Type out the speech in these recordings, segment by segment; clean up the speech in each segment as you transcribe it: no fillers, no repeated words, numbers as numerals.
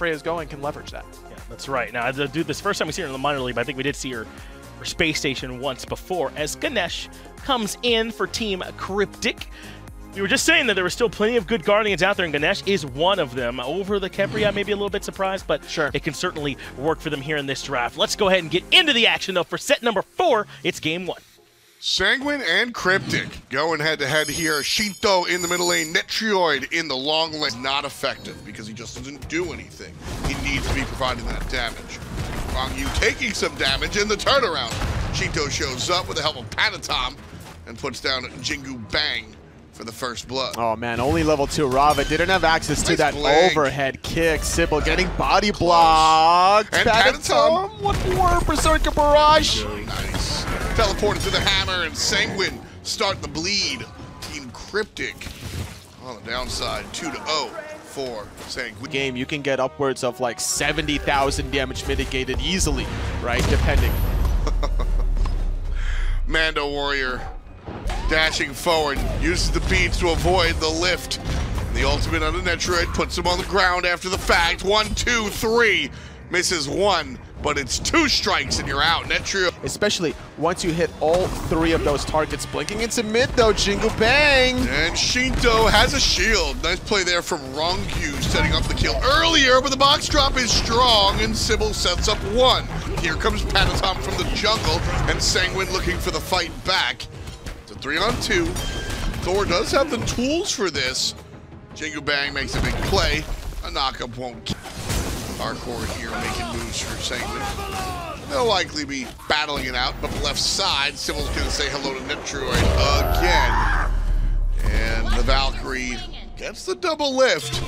Freya's going can leverage that. Yeah, that's right. Now, dude, this first time we see her in the minor league, but I think we did see her for Space Station once before, as Ganesh comes in for Team Cryptic. We were just saying that there were still plenty of good Guardians out there, and Ganesh is one of them. Over the Kepria, maybe a little bit surprised, but sure, it can certainly work for them here in this draft. Let's go ahead and get into the action, though. For set number 4, it's game 1. Sanguine and Cryptic going head-to-head here. Shinto in the middle lane, Netrioid in the long lane. Not effective because he just doesn't do anything. He needs to be providing that damage. Rongyu taking some damage in the turnaround. Shinto shows up with the help of Panatom and puts down Jingu Bang for the first blood. Oh man, only level 2 Rava didn't have access to that overhead kick. Sybil getting body blocked. And Panatom, what more? Berserker Barrage. Nice. Teleported to the hammer, and Sanguine start the bleed. Team Cryptic on the downside, 2-0 for Sanguine. Game, you can get upwards of like 70,000 damage mitigated easily, right? Depending. Mando Warrior dashing forward, uses the beads to avoid the lift. The ultimate on the Netroid puts him on the ground after the fact. 1, 2, 3. Misses 1, but it's 2 strikes and you're out. Netroid. Especially once you hit all 3 of those targets. Blinking into mid though, Jingu Bang. And Shinto has a shield. Nice play there from Rongyu, setting up the kill earlier, but the box drop is strong and Sybil sets up 1. Here comes Panatom from the jungle, and Sanguine looking for the fight back. 3-on-2. Thor does have the tools for this. Jingu Bang makes a big play. A knockup won't kill. Hardcore here making moves for Sanguine. They'll likely be battling it out, but left side, Sybil's gonna say hello to Netroid again. And the Valkyrie gets the double lift,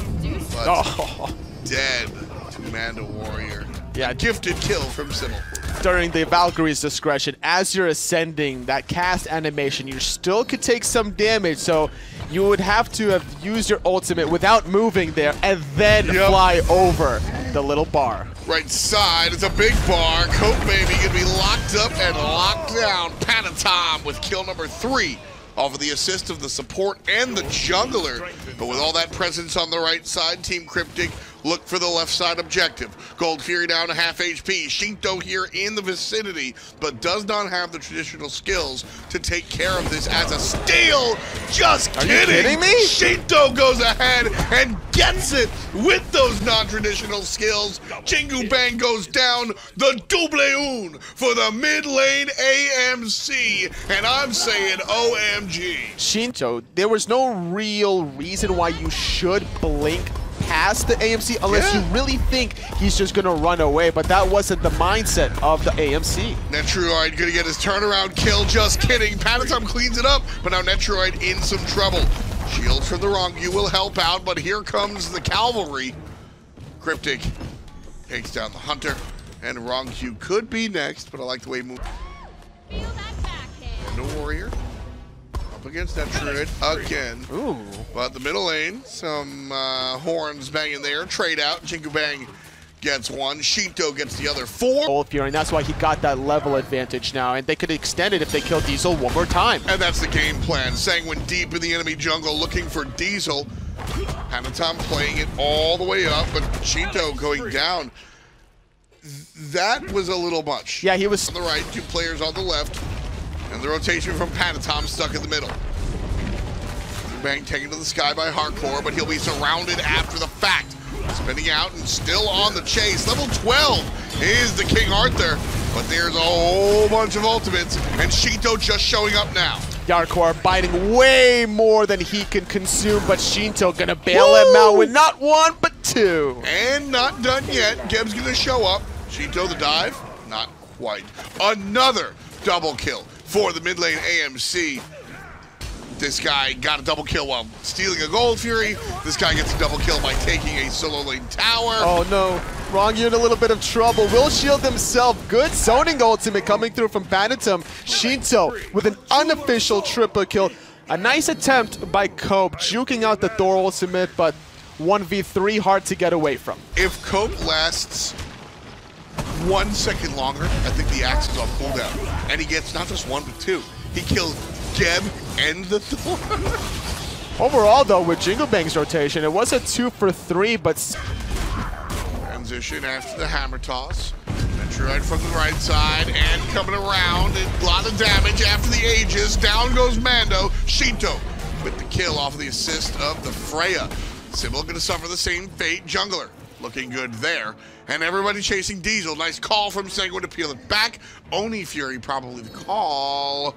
but dead to Mando Warrior. Yeah, gifted kill from Sybil. During the Valkyrie's discretion, as you're ascending, that cast animation, you still could take some damage, so you would have to have used your ultimate without moving there and then fly over the little bar. Right side, it's a big bar. Cope Baby gonna be locked up and locked down. Panatom with kill number 3 off of the assist of the support and the jungler. But with all that presence on the right side, Team Cryptic look for the left side objective. Gold Fury down to half HP. Shinto here in the vicinity, but does not have the traditional skills to take care of this as a steal. Just kidding. Are you kidding me? Shinto goes ahead and gets it with those non-traditional skills. Jingu Bang goes down the double un for the mid lane AMC, and I'm saying OMG. Shinto, there was no real reason why you should blink past the AMC unless you really think he's just gonna run away, but that wasn't the mindset of the AMC. Netroid gonna get his turnaround kill, just kidding. Panatom cleans it up, but now Netroid in some trouble. Shield from the Rongyu will help out, but here comes the cavalry. Cryptic takes down the Hunter, and Rongyu could be next, but I like the way he moved. And the Warrior up against Netroid again. Ooh. But the middle lane, some horns banging there. Trade out. Jingu Bang gets 1. Shinto gets the other 4. Gold Fury, and that's why he got that level advantage now, and they could extend it if they kill Diesel one more time. And that's the game plan. Sanguine deep in the enemy jungle looking for Diesel. Panatom playing it all the way up, but Shinto going down. That was a little much. Yeah, he was on the right, 2 players on the left, and the rotation from Panatom stuck in the middle. Bang taken to the sky by Hardcore, but he'll be surrounded after the fact. Spinning out and still on the chase. Level 12 is the King Arthur, but there's a whole bunch of ultimates, and Shinto just showing up now. Hardcore biting way more than he can consume, but Shinto gonna bail him out with not 1, but 2. And not done yet. Geb's gonna show up. Shinto the dive, not quite. Another double kill for the mid lane AMC. This guy got a double kill while stealing a Gold Fury. This guy gets a double kill by taking a solo lane tower. Oh no, Rongyu in a little bit of trouble. Will shield himself. Good zoning ultimate coming through from Panatom. Shinto with an unofficial triple kill. A nice attempt by Cope, juking out the Thor ultimate, but 1v3 hard to get away from. If Cope lasts 1 second longer, I think the axe is on cooldown. And he gets not just 1 but 2. He kills Geb and the Thor. Overall though, with Jingu Bang's rotation, it was a 2 for 3, but transition after the hammer toss. Metroid from the right side and coming around. A lot of damage after the Aegis. Down goes Mando. Shinto with the kill off of the assist of the Freya. Sybil gonna suffer the same fate. Jungler looking good there. And everybody chasing Diesel. Nice call from Sanguine to peel it back. Oni Fury probably the call.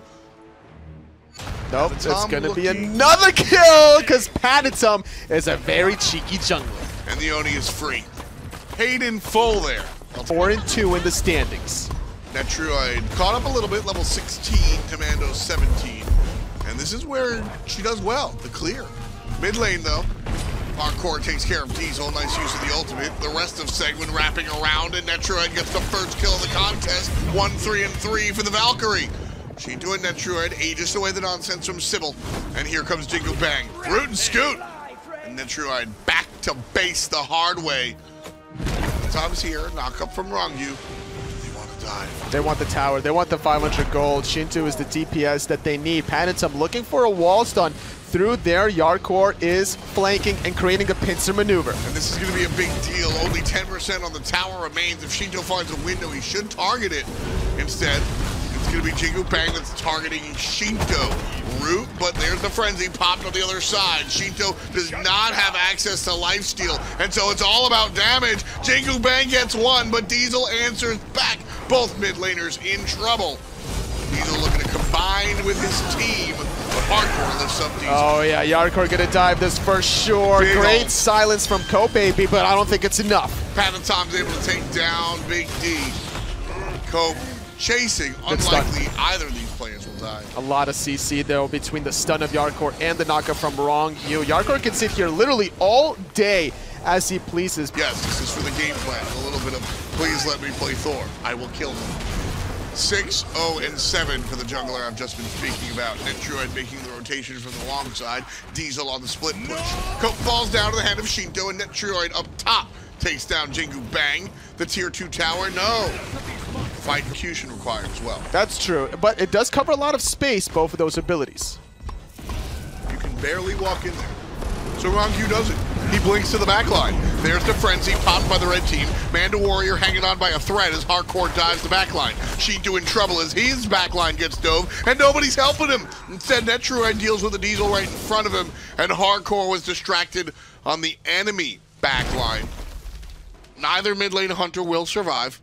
Nope, it's going to be another kill because Patatum is a very cheeky jungler. And the Oni is free. Paid in full there. 4-2 in the standings. Netroid caught up a little bit, level 16, Commando 17. And this is where she does well, the clear. Mid lane though, Hardcore takes care of Diesel, nice use of the ultimate. The rest of Sanguine wrapping around, and Netroid gets the first kill of the contest. 1-3-3 for the Valkyrie. Shinto and Netroid Aegis away the nonsense from Sybil. And here comes Jingle Bang. Root and scoot. And Netroid back to base the hard way. Tom's here, knock up from Rongyu. They want to dive. They want the tower, they want the 500 gold. Shinto is the DPS that they need. Patatum looking for a wall stun through there. Yarkor is flanking and creating a pincer maneuver. And this is going to be a big deal. Only 10% on the tower remains. If Shinto finds a window, he should target it. Instead, it's going to be Jingu Bang that's targeting Shinto. Root, but there's the frenzy popped on the other side. Shinto does not have access to lifesteal, and so it's all about damage. Jingu Bang gets one, but Diesel answers back. Both mid laners in trouble. Diesel looking to combine with his team, but Hardcore lifts up Diesel. Oh yeah, Yarkor gonna dive this for sure. Big Great ult. silence from Kobaby, but I don't think it's enough. Patatom's able to take down Big D. Cope chasing, unlikely either of these players will die. A lot of CC though between the stun of Yarkor and the knockup from Rongyu. Yarkor can sit here literally all day as he pleases. Yes, this is for the game plan. A little bit of please let me play Thor. I will kill him. 6-0-7 for the jungler I've just been speaking about. Netroid making the rotation from the long side. Diesel on the split push. Cope falls down to the hand of Shinto, and Netroid up top takes down Jingu Bang. The tier 2 tower, no. Fight execution required as well. That's true, but it does cover a lot of space, both of those abilities. You can barely walk in there. So Rongyu does it. He blinks to the back line. There's the frenzy popped by the red team. Manda Warrior hanging on by a thread as Hardcore dives the back line. Shinto in trouble as his back line gets dove, and nobody's helping him. Instead, Netroid deals with the Diesel right in front of him, and Hardcore was distracted on the enemy back line. Neither mid lane hunter will survive.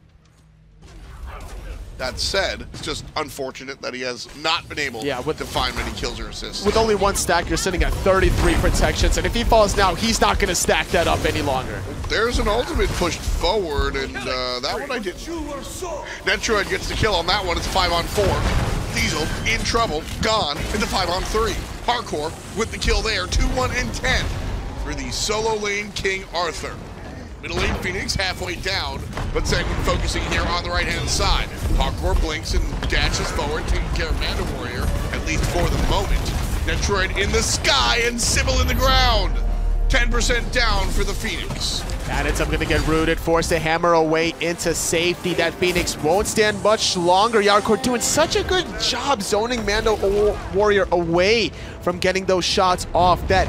That said, it's just unfortunate that he has not been able to find many kills or assists. With only one stack, you're sitting at 33 protections, and if he falls now, he's not going to stack that up any longer. There's an ultimate pushed forward, and that one I didn't. Netroid gets the kill on that one. It's 5-on-4. Diesel in trouble, gone into 5-on-3. Hardcore with the kill there, 2-1-10 for the solo lane King Arthur. Middle lane Phoenix halfway down, but Sanguine focusing here on the right-hand side. Hardcore blinks and dashes forward, taking care of Manda Warrior, at least for the moment. Netroid in the sky and Sybil in the ground. 10% down for the Phoenix. Patatum going to get rooted, forced to hammer away into safety. That Phoenix won't stand much longer. Yarkor doing such a good job zoning Manda Warrior away from getting those shots off. That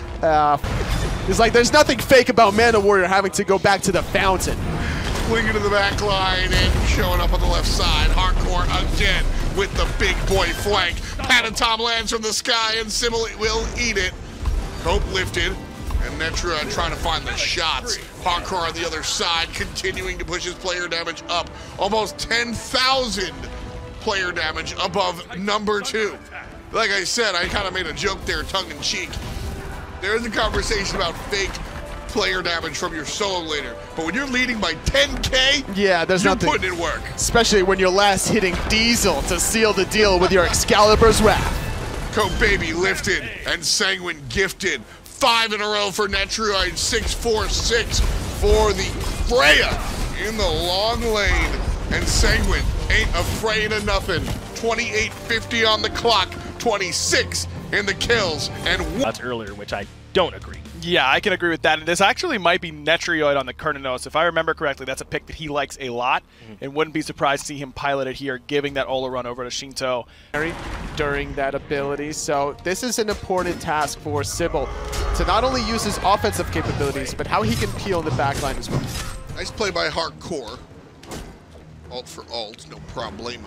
it's like there's nothing fake about Manda Warrior having to go back to the fountain. Flinging to the back line and showing up on the left side. Hardcore again with the big boy flank. Patatom lands from the sky and Sybil will eat it. Cope lifted and Netroid trying to find the shots. Hardcore on the other side continuing to push his player damage up. Almost 10,000 player damage above number 2. Like I said, I kind of made a joke there tongue in cheek. There's a conversation about fake player damage from your solo laner, but when you're leading by 10K, yeah, there's you're nothing. Putting in work. Especially when you're last hitting Diesel to seal the deal with your Excalibur's Wrath. Kobaby lifted and Sanguine gifted. 5 in a row for Netroid, 6-4-6 for the Freya in the long lane, and Sanguine ain't afraid of nothing. 28:50 on the clock, 26 in the kills, and that's earlier, which I don't agree. Yeah, I can agree with that. And this actually might be Netroid on the Kernanos. If I remember correctly, that's a pick that he likes a lot, and wouldn't be surprised to see him pilot it here, giving that Ola run over to Shinto. During that ability, so this is an important task for Sybil to not only use his offensive capabilities, but how he can peel in the backline as well. Nice play by Hardcore. Alt for alt, no problemo.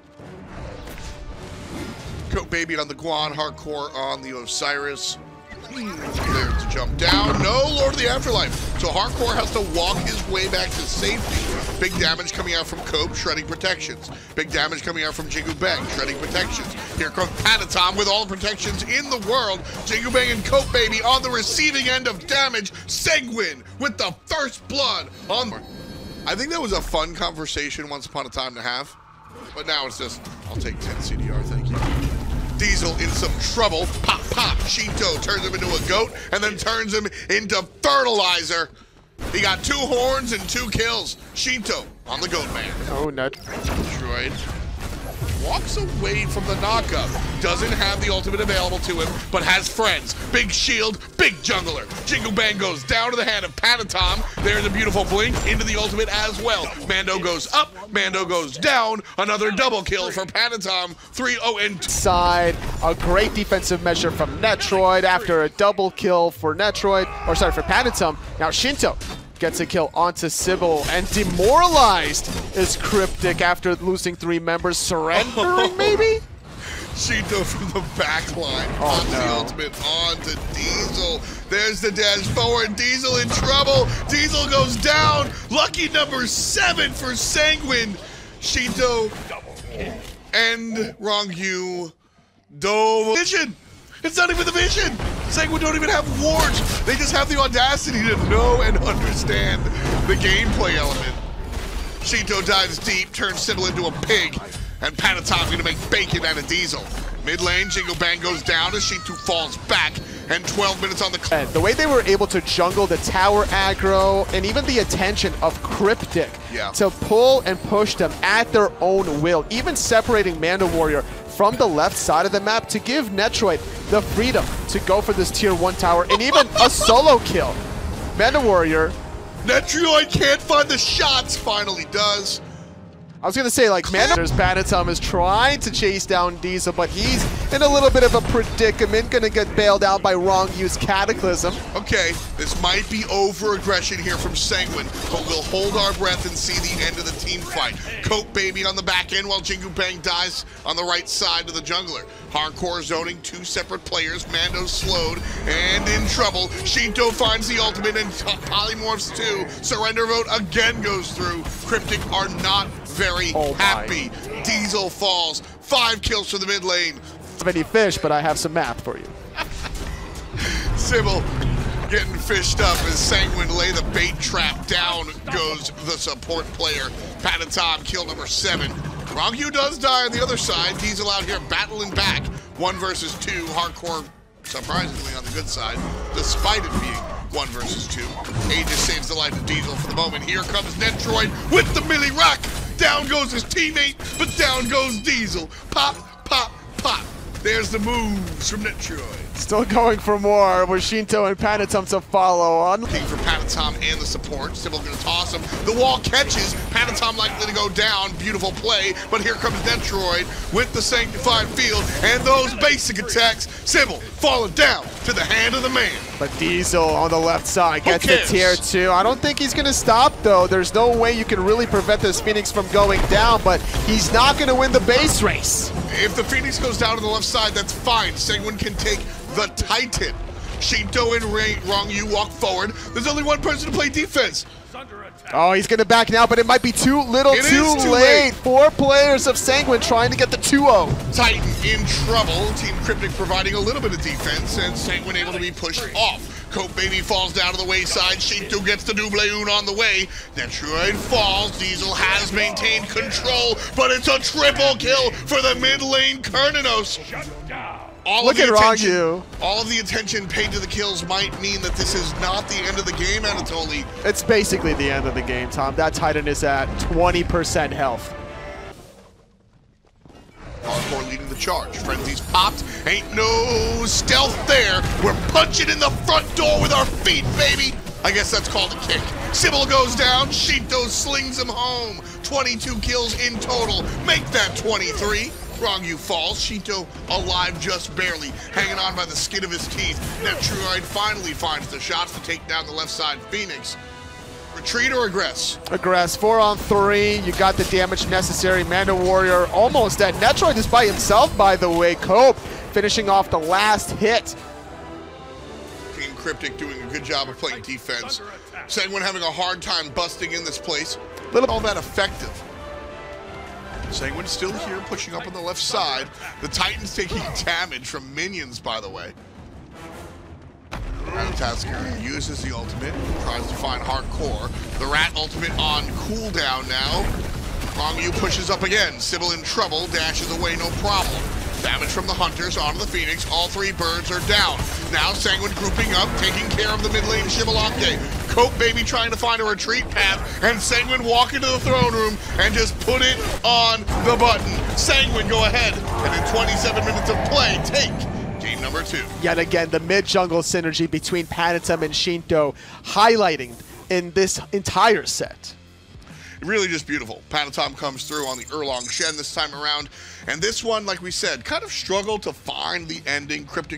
Coat Baby on the Guan, Hardcore on the Osiris. There to jump down. No, Lord of the Afterlife. So Hardcore has to walk his way back to safety. Big damage coming out from Cope, shredding protections. Big damage coming out from Jingu Bang, shredding protections. Here comes Patatom with all the protections in the world. Jingu Bang and Cope Baby on the receiving end of damage. Seguin with the first blood on. I think that was a fun conversation once upon a time to have. But now it's just, I'll take 10 CDR, thank you. Diesel in some trouble. Pop, pop. Shinto turns him into a goat and then turns him into fertilizer. He got 2 horns and 2 kills. Shinto on the goat man. Oh, no. Droid walks away from the knockup. Doesn't have the ultimate available to him, but has friends. Big shield, big jungler. Jingle Bang goes down to the hand of Patatom. There's a beautiful blink into the ultimate as well. Mando goes up, Mando goes down. Another double kill for Patatom. 3-0 and 2. Side, a great defensive measure from Netroid after a double kill for Netroid, or sorry, for Patatom. Now Shinto gets a kill onto Sybil, and demoralized is Cryptic after losing 3 members, surrendering maybe? Shinto from the back line. Oh, no. The ultimate onto Diesel. There's the dash forward. Diesel in trouble. Diesel goes down. Lucky number 7 for Sanguine. Shinto and Rongyu dove vision. It's not even the vision. Sanguine don't even have wards. They just have the audacity to know and understand the gameplay element. Shinto dives deep, turns Sybil into a pig, and Patatom's gonna make bacon out of Diesel. Mid lane, Jingle Bang goes down as Shinto falls back, and 12 minutes on the clock. The way they were able to jungle the tower aggro and even the attention of Cryptic to pull and push them at their own will, even separating Manda Warrior from the left side of the map to give Netroid the freedom to go for this tier 1 tower and even a solo kill. Manda Warrior. Netroid can't find the shots, finally does. I was gonna say, like, Manda's Patatom is trying to chase down Diesel, but he's in a little bit of a predicament, gonna get bailed out by Wrong-Use Cataclysm. Okay, this might be over-aggression here from Sanguine, but we'll hold our breath and see the end of the team fight. Coat Baby on the back end while Jingu Bang dies on the right side of the jungler. Hardcore zoning 2 separate players. Mando's slowed and in trouble. Shinto finds the ultimate and polymorphs too. Surrender vote again goes through. Cryptic are not very happy. Diesel falls. 5 kills for the mid lane. I don't have any fish, but I have some math for you. Sybil getting fished up as Sanguine lay the bait trap. Down goes the support player. Patatom, kill number 7. Rongyu does die on the other side. Diesel out here battling back. 1 versus 2. Hardcore, surprisingly, on the good side, despite it being 1 versus 2. Aegis saves the life of Diesel for the moment. Here comes Netroid with the Millie Rock. Down goes his teammate, but down goes Diesel. Pop, pop, pop. There's the moves from Netroid. Still going for more with Shinto and Patatom to follow on. Looking for Patatom and the support. Sybil gonna toss him. The wall catches. Patatom likely to go down. Beautiful play. But here comes Netroid with the Sanctified Field and those basic attacks. Sybil falling down to the hand of the man. But Diesel on the left side gets the tier 2. I don't think he's gonna stop though. There's no way you can really prevent this Phoenix from going down, but he's not gonna win the base race. If the Phoenix goes down to the left side, that's fine. Sanguine can take the Titan. Shinto and Rongyu walk forward. There's only 1 person to play defense. Oh, he's gonna back now, but it might be too little, too late. 4 players of Sanguine trying to get the 2-0. Titan in trouble. Team Cryptic providing a little bit of defense, and Sanguine able to be pushed off. Coat Baby falls down to the wayside. Shinto gets the Doubleune on the way. Netroid falls. Diesel has maintained control, but it's a triple kill for the mid lane Kerninos. All of the attention paid to the kills might mean that this is not the end of the game, Anatoly. It's basically the end of the game, Tom. That Titan is at 20% health. Hardcore leading the charge. Frenzy's popped. Ain't no stealth there. We're punching in the front door with our feet, baby. I guess that's called a kick. Sybil goes down. Shinto slings him home. 22 kills in total. Make that 23. Rongyu falls. Shinto alive just barely, hanging on by the skin of his teeth. Netroid finally finds the shots to take down the left side Phoenix. Retreat or aggress? Aggress, 4-on-3. You got the damage necessary. Manda Warrior almost dead. Netroid is by himself, by the way. Cope finishing off the last hit. Team Cryptic doing a good job of playing defense. Sanguine having a hard time busting in this place. All that effective. Sanguine still here, pushing up on the left side. The Titans taking damage from minions, by the way. Ratatasker uses the ultimate, tries to find hardcore. The Rat ultimate on cooldown now. Longyu pushes up again. Sybil in trouble, dashes away, no problem. Damage from the Hunters onto the Phoenix. All three birds are down. Now Sanguine grouping up, taking care of the mid lane Shivalake. Cope Baby trying to find a retreat path, and Sanguine walk into the throne room and just put it on the button. Sanguine go ahead, and in 27 minutes of play, take game number 2. Yet again, the mid-jungle synergy between Panatum and Shinto highlighting in this entire set. Really just beautiful. Panatom comes through on the Erlong Shen this time around. And this one, like we said, kind of struggled to find the ending. Cryptic